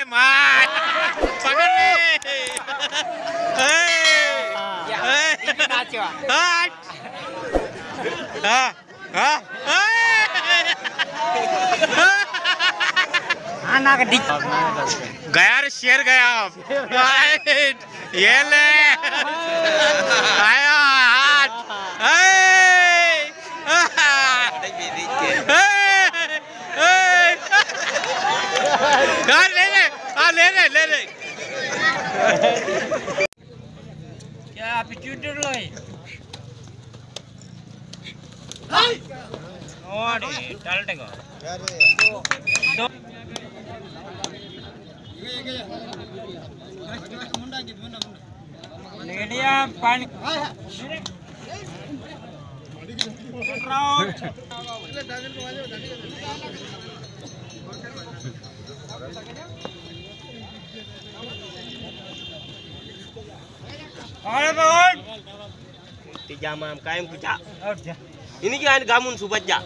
मार पकड़ ले गया रे शेर गया ये ले आया ले ले क्या पिट्यूटर लाई ओडी डालटे को दो नेडिया पानी अरे बहन तिजा माम कायम कुचा और जा ini ki an gamun subajja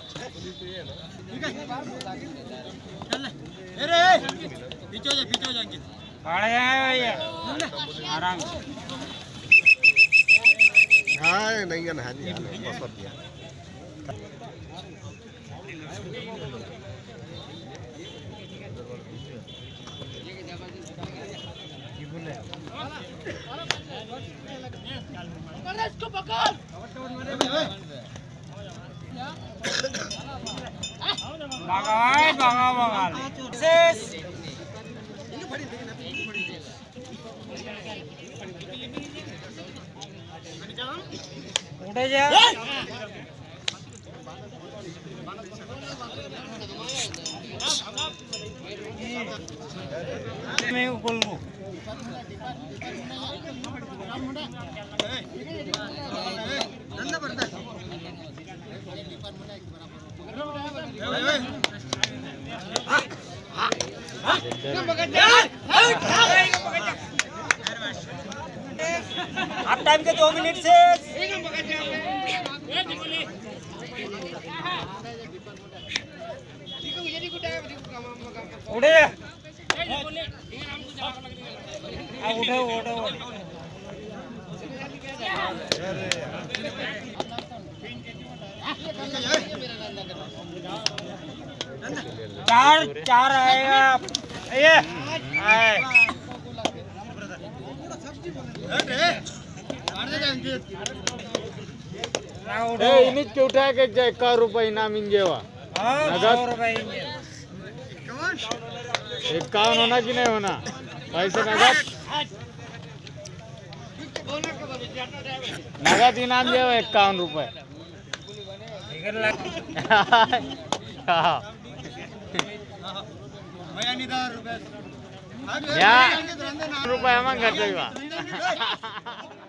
अरे पीछे जा खड़े हैं ये आराम हां नहीं गन हाजी बसत दिया ये बोले पकड़ इसको पकड़ भागा उठे जा मैं बोल रहा हाफ टाइम के 2 मिनट से उठे उठे चार आएगा ये इनिच के उठा के 1 रुपये इनाम इंजेवा नगद 51 होना कि नहीं होना पैसे नगद इनाम जो 51 रुपये रुपये हम घटे